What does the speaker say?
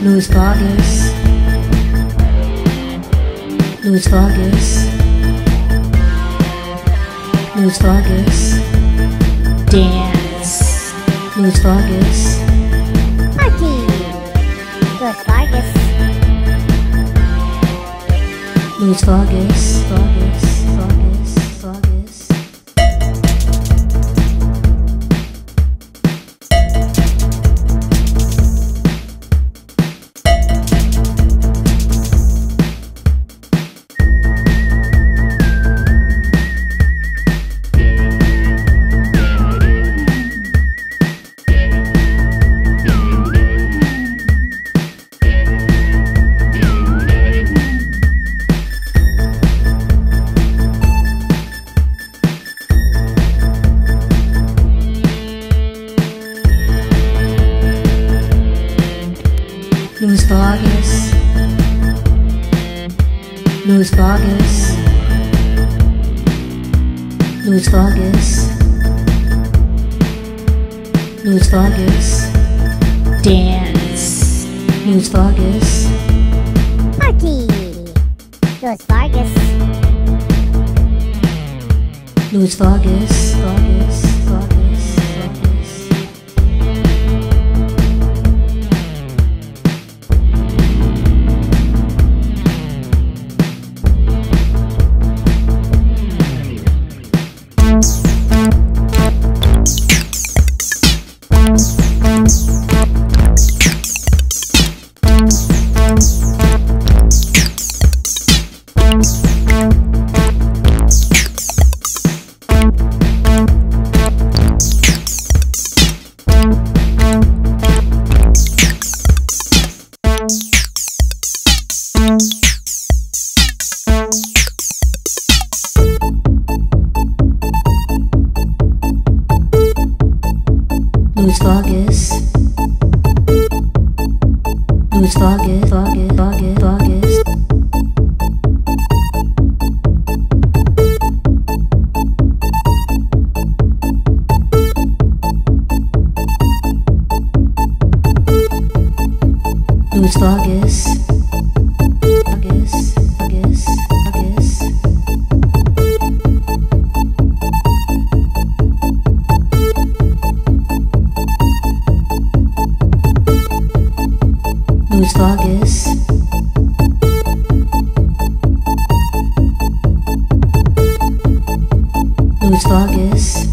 Louis Vargas, Louis Vargas, Louis Vargas, dance, Louis Vargas, Party, Louis Vargas, Louis Vargas, Vargas, Vargas, Vargas. Louis Vargas, Louis Vargas, Louis Vargas, Louis Vargas, dance, Louis Vargas, Party, Louis Vargas, Louis Vargas, Vargas, Vargas, Vargas. Louis Vargas, Louis Vargas, Vargas, Vargas, Vargas. Louis Vargas, Vargas, Vargas, Vargas. Louis Vargas, Louis Vargas.